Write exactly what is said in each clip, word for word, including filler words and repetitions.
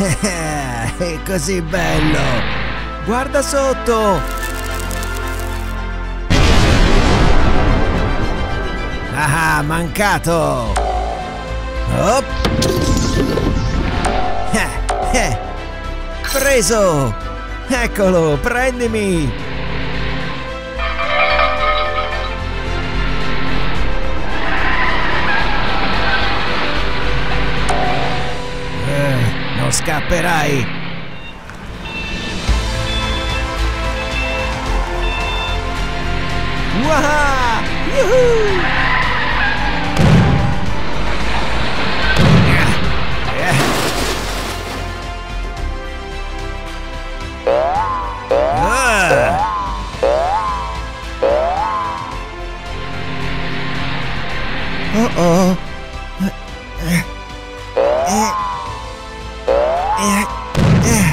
È così bello! Guarda sotto! Ah, mancato! Op. Eh, eh. Preso! Eccolo, prendimi! Eh, non scapperai! Wow! Yuhu! Oh oh. Eh, eh, eh, eh.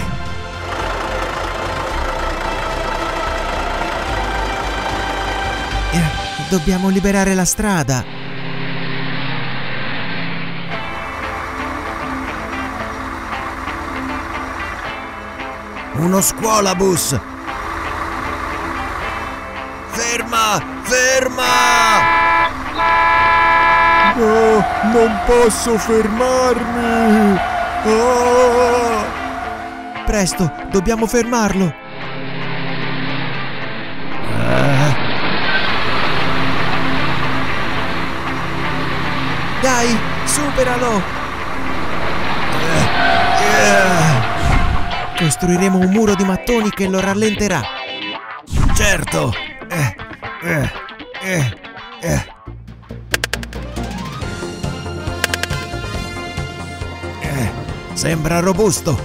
Eh, dobbiamo liberare la strada. Uno scuolabus. Ferma, ferma! No, non posso fermarmi! Oh! Presto, dobbiamo fermarlo! Uh. Dai, superalo! Uh. Uh. Costruiremo un muro di mattoni che lo rallenterà! Certo! Uh. Uh. Uh. Uh. Sembra robusto.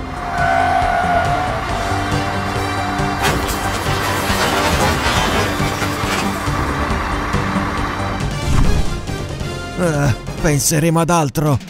Uh, penseremo ad altro.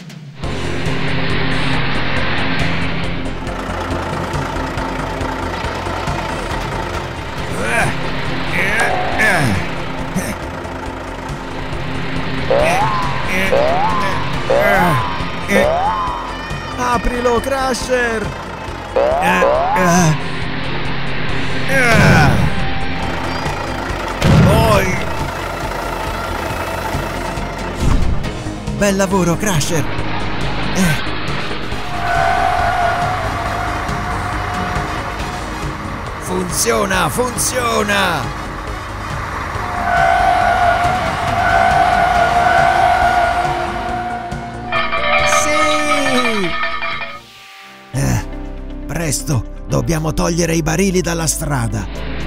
Aprilo, Crusher! Uh, uh. Uh. Poi. Bel lavoro, Crusher! Uh. Funziona, funziona! Presto, dobbiamo togliere i barili dalla strada.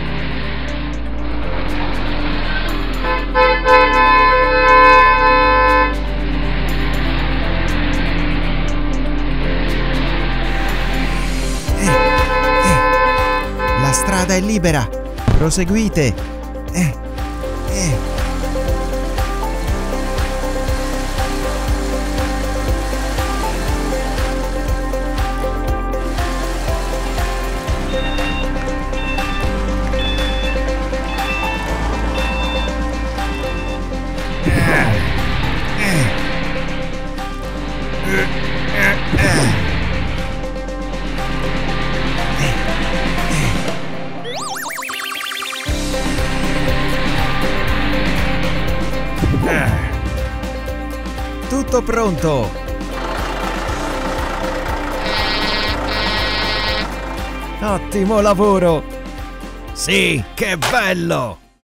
Eh, eh. La strada è libera. Proseguite. Eh, eh. Tutto pronto! Ottimo lavoro! Sì, che bello!